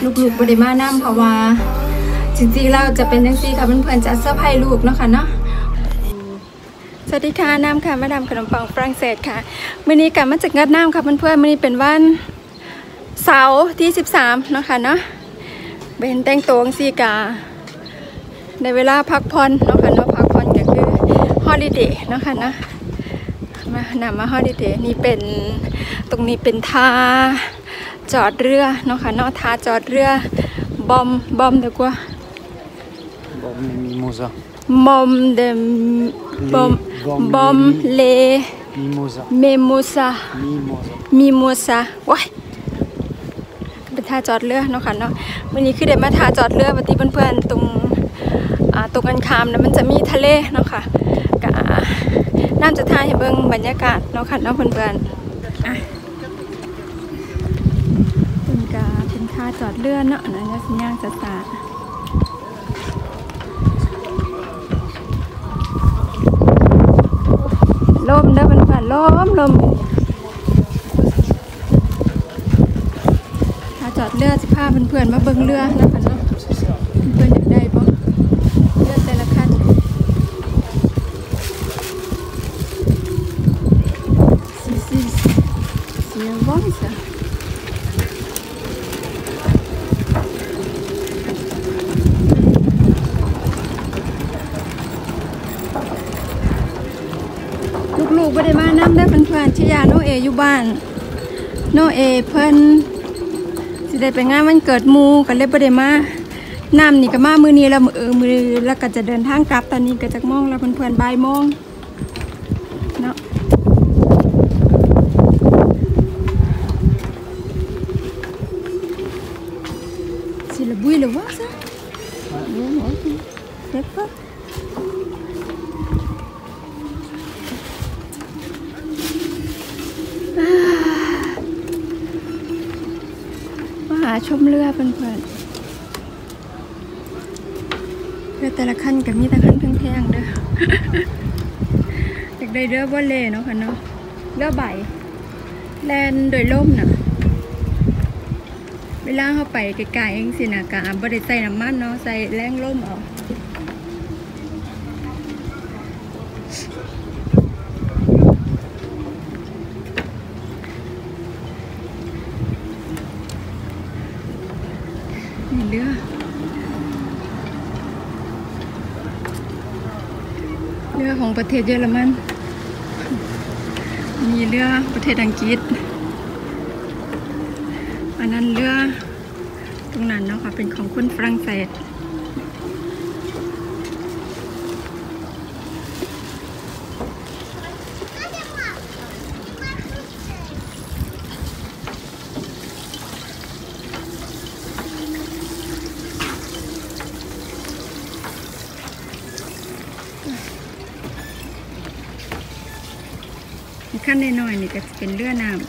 ลูกๆบริมาน้ำเพราะว่าจริงๆเราจะเป็นจังซี่ค่ะเพื่อนๆจะเซอร์ไพรส์ลูกเนาะค่ะเนาะสวัสดีค่ะน้ำค่ะมาดามขนมปังฝรั่งเศสค่ะมื้อนี้กลับมาจากงัดน้ำค่ะเพื่อนๆมื้อนี้เป็นวันเสาร์ที่13เนาะค่ะเนาะเป็นแต่งตัวสีกาในเวลาพักผ่อนเนาะค่ะเนาะพักผ่อนก็คือฮอลิเดย์เนาะค่ะเนาะมาฮอลิเดย์นี่เป็นตรงนี้เป็นท่าจอดเรือเนาะค่ะเนาะท่าจอดเรือบอมเดี๋ยวกว่าบอมเดบอมเลเมโมซาว้ายเป็นท่าจอดเรือเนาะค่ะเนาะวันนี้คือเดี๋ยวมาท่าจอดเรือปฏิเพื่อนๆตรงกันข้ามนะมันจะมีทะเลเนาะค่ะกะน้ำจะท่าให้เบิ่งบรรยากาศเนาะค่ะเนาะเพื่อนๆเป็นกาเป็นท่าจอดเรือเนาะนะสัญญาณสาลมเด้อเพื่อนๆลมถ้าจอดเรือสิพาเพื่อนๆมาเบิ่งเรือนะคะเนาะเพื่อนอยากได้บ่เรือแต่ละคันเสียงบ้องซะลูกๆบ่ได้มาน้ำได้เพื่อนๆชิยาโนเออยู่บ้านโนเอเพิ่นสิได้ไปงานวันเกิดมูกันเลยบ่ได้มาน้ำนี่ก็มามื้อนี้แล้วมื้อแล้วก็จะเดินทางกลับตอนนี้ก็จักโมงแล้วเพื่อนๆบ่ายโมงเนาะสิละบุยละว่าซะโอ้โหเด็กปะชมเรือเพื่อนๆเรือแต่ละคันกับมีแต่คันแพงๆเด้อ อยากได้เรือบ่เล่เนาะค่ะเนาะเรือใบแลนโดยล่มน่ะเวลาเขาไปไกลๆเองสินะกะบ่ได้ใส่น้ำมันเนาะใส่แรงล่มเอาเรือของประเทศเยอรมันมีเรือประเทศอังกฤษอันนั้นเรือตรงนั้นเนาะค่ะเป็นของคนฝรั่งเศสขั้นน้อยๆนี่ก็จะเป็นเรือน้ำ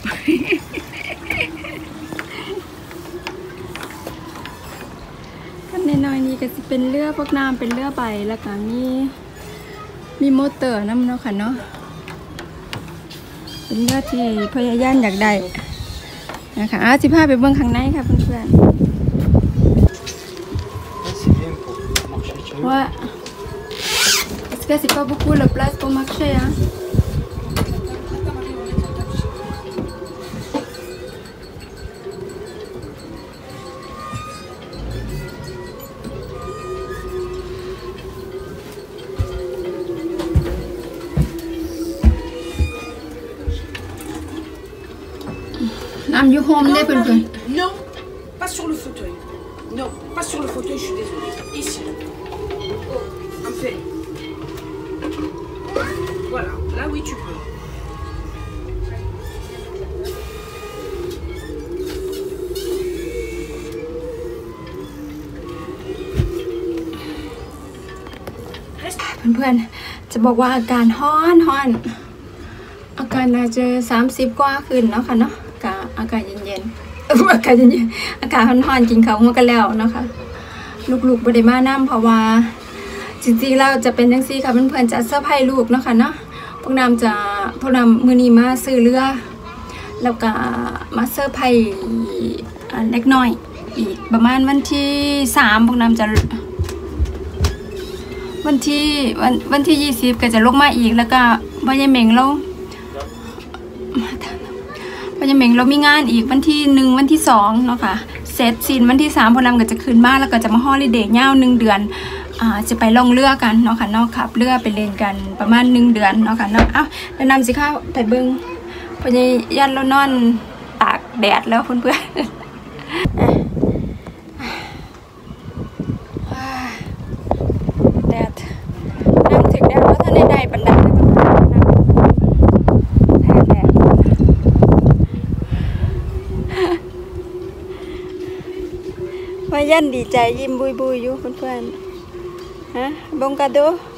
ขั้นน้อยๆนี่ก็จะเป็นเรือพวกน้ำเป็นเรือใบแล้วก็มีมอเตอร์น้ำเนาะค่ะเนาะเป็นเรือที่พยายามอยากได้นะคะสิพาไปเบื้องข้างในค่ะเพื่อนๆว่าest-ce que c'est pas beaucoup la place pour marcher hein I'm you home there, Non, pas sur le fauteuil. Non, pas sur le fauteuil, je suis désolée. Ici. Oh, en fait. Voilà, là oui tu peux. เพื่อนๆจะบอกว่าอาการฮ้อนอาการน่าจะ30 กว่าขึ้นเนาะค่ะเนาะอากาศเย็นๆอากาศเย็นๆอากาศร้อนๆกินข้าวหัวกันแล้วเนาะค่ะลูกๆบ่ได้มาน้ำเพราะว่าจริงๆเราจะเป็นจังซี่ค่ะเพื่อนๆจะเซอร์ไพรส์ลูกเนาะค่ะเนาะพวกน้ำมื้อนี้มาซื้อเรือแล้วก็มาเซอร์ไพรส์เล็กน้อยอีกประมาณวันที่3พวกน้ำจะวันที่20ก็จะลงมาอีกแล้วก็พ่อยายเหม่งเรามีงานอีกวันที่1วันที่2เนาะค่ะเสร็จสิ้นวันที่3พวกน้ำก็จะขึ้นมาแล้วก็จะมาฮอลิเดย์ยาว1เดือนจะไปล่องเรือกันเนาะค่ะเนาะขับเรือไปเล่นกันประมาณ1เดือนเนาะค่ะเนาะแนะนำสิค่ะไปเบิ่งพ่อยายยันแล้วนอนตากแดดแล้วเพื่อนๆแดดนั่งถึงแดดแล้วท่านได้ปันไดเลยแท้แดดพ่อยันดีใจยิ้มบุยอยู่เพื่อนๆฮะบงกาโด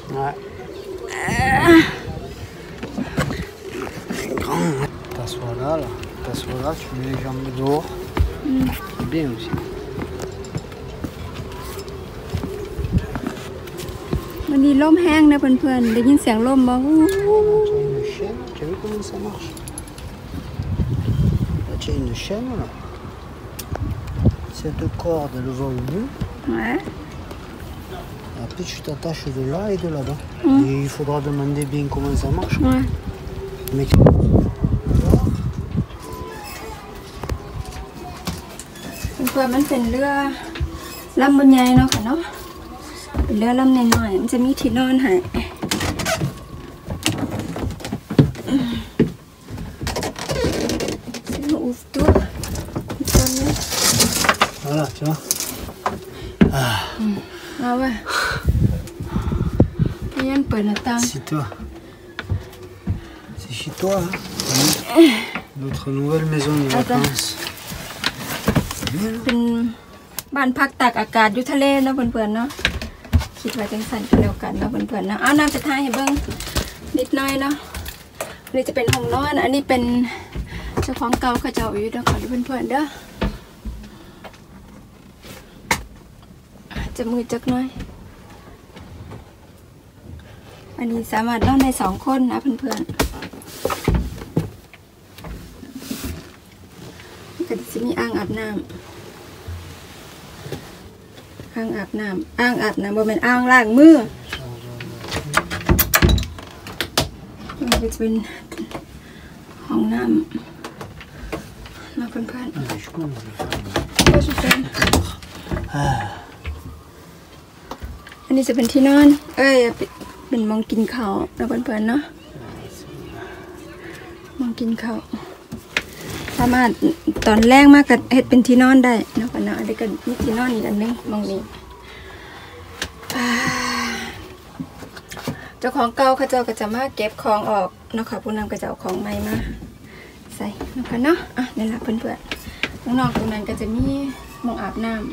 T'assois là, tu mets les jambes dehors. C'est bien aussi. วันนี้ลมแห้งนะเพื่อนๆได้ยินเสียงลมบ้าง Là, tu as une chaîne, tu as vu comment ça marche? Là, tu as une chaîne là. Cette corde, elle va au bout. Ouais. Et après, tu t'attaches de là et de là-bas. Et il faudra demander bien comment ça marche. Ouais. Mais... เพื่อนมันเป็นเรือลำบนใหญ่เนาะค่ะเนาะเป็นเรือลำน้อยๆมันจะมีที่นอนให้ Voilà, tu vois. เอาไว้พี่ยันเปิดหน้าต่าง C'est toi. C'est chez toi, hein? Notre nouvelle maison de vacances. เป็นบ้านพักตากอากาศอยู่ทะเลเนาะเพื่อนๆเนาะคิดว่าจังสันกันแล้วกันเนาะเพื่อนๆเนาะเอาน้ำจะทายให้เบิ้งนิดหน่อยเนาะนี่จะเป็นห้องนอนอันนี้เป็นเจ้าของเก่าเขาเจ้าอยู่เนาะค่ะเพื่อนๆเด้อจะมือจักหน่อยอันนี้สามารถนอนได้2 คนนะเพื่อนๆก็จะมีอ่างอาบน้ำบ่แม่นอ่างล้างมือมันก็จะเป็นห้องน้ำนะเพื่อนๆก็จะเป็นอันนี้จะเป็นที่นอนเป็นมองกินข้าวนะเพื่อนๆเนาะมองกินข้าวสามารถตอนแรกมากกับเฮ็ดเป็นที่นอนได้นะเพื่อนๆอันนี้ก็มีที่นอนอีกอันนึงมองนี้เจ้าของเก่าเขาเจ้าก็จะมาเก็บของออกเนาะค่ะผู้นำก็จะเอาของใหม่มาใส่นะคะเนาะนี่แหละเพื่อนๆข้างนอกตรงนั้นก็จะมีหม้องอาบน้ำ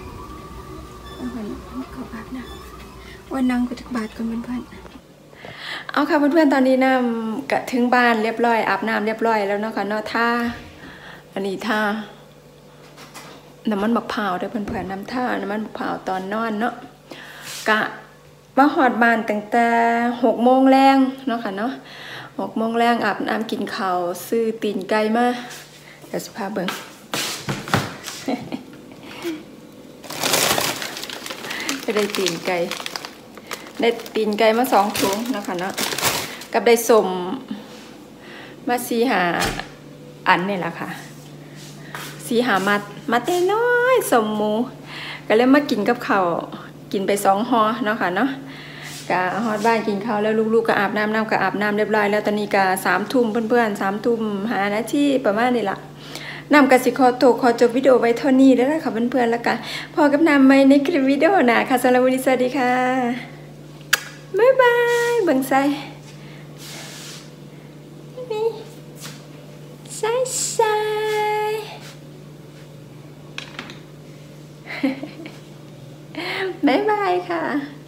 เขาอาบน้ำวันนั่งก็จะบาดกันเพื่อนๆเอาค่ะเพื่อนๆตอนนี้น้ำกะถึงบ้านเรียบร้อยอาบน้ำเรียบร้อยแล้วเนาะค่ะเนาะท่าอันนี้ท่าน้ำมันมะพร้าวด้วยเพื่อนๆน้ำท่าน้ำมันมะพร้าวตอนนอนเนาะกะมาหอดบ้านตั้งแต่6 โมงแรงเนาะค่ะเนาะ6 โมงแรงอาบน้ำกินข้าวซื้อตีนไก่มาเดี๋ยวสิพาเบิ่ง จะได้ตีนไก่มา2 ถุงเนาะค่ะเนาะกับได้สมมา4-5 อันนี่แหละค่ะ4-5 มัดน้อยสมหมูก็เลยมากินกับข้าวกินไป2 ห่อเนาะค่ะเนาะกะฮอดบ้านกินข้าวแล้วลูกๆก็อาบน้ำก็อาบน้ำเรียบร้อยแล้วตอนนี้ก็3 ทุ่มเพื่อนๆ3 ทุ่ม5 นาทีประมาณนี้ล่ะน้ำกสิขอจบวิดีโอไว้เท่านี้แล้วค่ะเพื่อนๆแล้วกันพอกับน้ำไหมในคลิปวิดีโอหน้าค่ะสำหรับวันนี้สวัสดีค่ะบ๊ายบายเบิ่งใส่นี่ใส่บ๊ายบายค่ะ